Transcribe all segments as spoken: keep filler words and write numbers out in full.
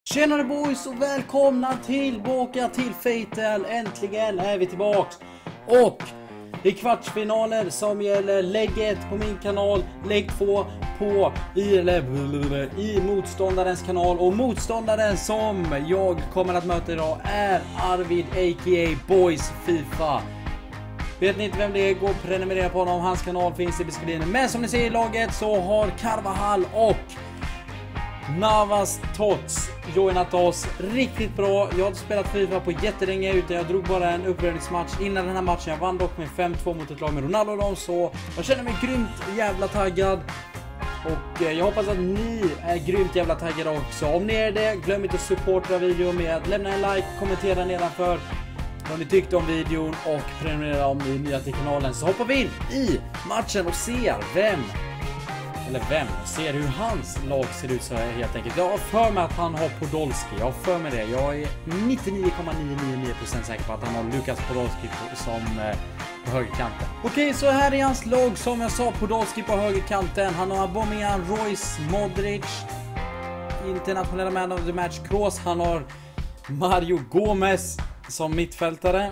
Tjenare boys och välkomna tillbaka till Fatal. Äntligen är vi tillbaks. Och det är kvartsfinaler som gäller lägg ett på min kanal, lägg två på i, eller, i motståndarens kanal. Och motståndaren som jag kommer att möta idag är Arvid a k a. Boys FIFA. Vet ni inte vem det är, gå och prenumerera på honom. Hans kanal finns i beskrivningen. Men som ni ser i laget så har Carvajal och Navas Tots joinat oss riktigt bra. Jag har spelat FIFA på jättelänge utan jag drog bara en uppvärmningsmatch innan den här matchen. Jag vann dock med fem två mot ett lag med Ronaldo och dem, så jag känner mig grymt jävla taggad. Och jag hoppas att ni är grymt jävla taggade också. Om ni är det, glöm inte att supporta videon med att lämna en like, kommentera nedanför vad ni tyckte om videon och prenumerera om ni är nya till kanalen. Så hoppar vi in i matchen och ser vem Eller vem? Ser hur hans lag ser ut så här helt enkelt. Jag har för mig att han har Podolski. Jag har för mig det. Jag är nittionio komma niohundranittionio procent säker på att han har Lukas Podolski som eh, på högerkanten. Okej, så här är hans lag. Som jag sa, Podolski på högerkanten. Han har Aubameyang, Royce, Modric, internationella man of the match Kroos. Han har Mario Gomez som mittfältare.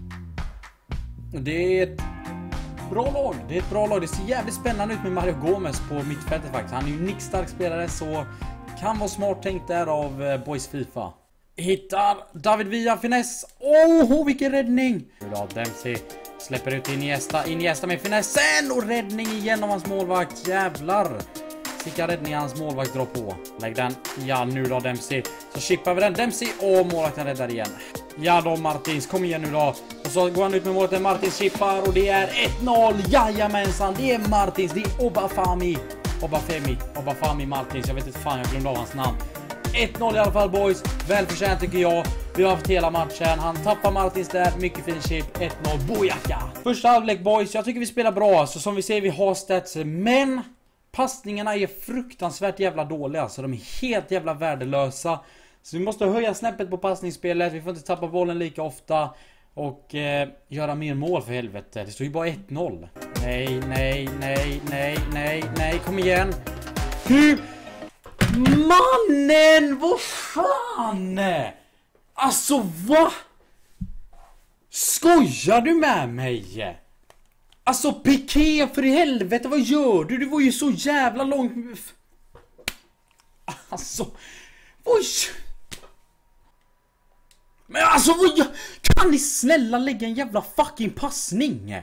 Det är ett bra lag, det är ett bra lag. Det ser jävligt spännande ut med Mario Gomez på mittfältet faktiskt. Han är ju nickstark spelare, så kan vara smart tänkt där av Boys FIFA. Hittar David Villa finess. Åh, oh, vilken räddning! Ja, Dempsey släpper ut Iniesta. Iniesta med finessen och räddning igen av hans målvakt. Jävlar! Vilka räddningar hans målvakt drar på. Lägg den. Ja, nu då Dempsey. Så chippar vi den. Dempsey. Åh, målvakten räddar igen. Ja då Martins, kom igen nu då. Och så går han ut med målet. Martins chippar och det är ett noll. Jajamensan, det är Martins. Det är Obafemi. Obafemi. Obafemi Martins. Jag vet inte fan, jag glömde av hans namn. ett noll i alla fall boys. Välförtjänt tycker jag. Vi har haft hela matchen. Han tappar Martins där. Mycket fin chip. ett noll. Bojaka. Första halvlek boys. Jag tycker vi spelar bra. Så som vi ser, vi har stats. Men passningarna är fruktansvärt jävla dåliga. Så de är helt jävla värdelösa. Så vi måste höja snäppet på passningsspelet. Vi får inte tappa bollen lika ofta. Och eh, göra mer mål för helvete. Det står ju bara ett noll. Nej, nej, nej, nej, nej, nej. Kom igen. Hur? Mannen, vad fan? Alltså, va? Skojar du med mig? Alltså, Piqué, för i helvete, vad gör du? Du var ju så jävla långt. Alltså, oj. Men alltså, vad, kan ni snälla lägga en jävla fucking passning?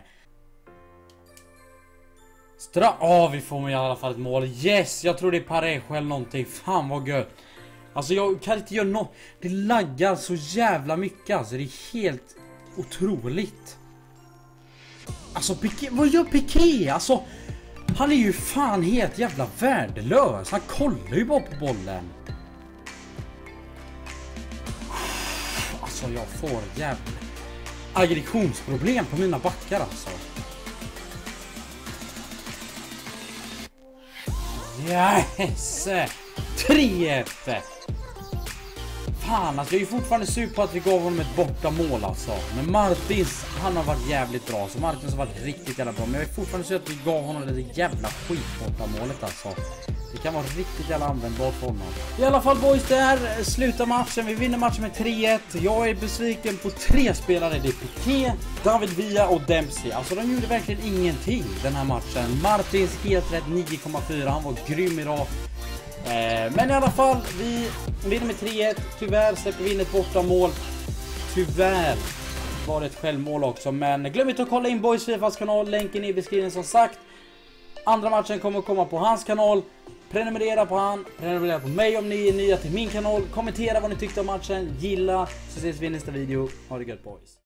Stra... Åh, vi får i alla fall ett mål. Yes, jag tror det är Parejo eller någonting. Fan vad gött. Alltså, jag kan inte göra något. Det laggar så jävla mycket. Alltså, det är helt otroligt. Alltså, Piqué... Vad gör Piqué? Alltså, han är ju fan helt jävla värdelös. Han kollar ju bara på bollen. Så jag får jävla aggressionsproblem på mina backar alltså. Yes! tre ett. Fan, alltså jag är ju fortfarande sur på att vi gav honom ett borta mål alltså. Men Martins, han har varit jävligt bra. Så Martins har varit riktigt jävla bra. Men jag är fortfarande sur att vi gav honom det jävla skitborta målet alltså. Det kan vara riktigt jävla användbart för honom. I alla fall boys, där slutar matchen. Vi vinner matchen med tre ett. Jag är besviken på tre spelare. Det är Piqué, David Villa och Dempsey. Alltså de gjorde verkligen ingenting den här matchen. Martins helt rätt nio komma fyra. Han var grym idag. Eh, men i alla fall, vi vinner med tre ett. Tyvärr släpper vi in ett borta mål. Tyvärr var det ett självmål också. Men glöm inte att kolla in Boys FIFAs kanal. Länken i beskrivningen som sagt. Andra matchen kommer att komma på hans kanal. Prenumerera på han, prenumerera på mig om ni är nya till min kanal. Kommentera vad ni tyckte om matchen, gilla, så ses vi i nästa video. Ha det gött boys.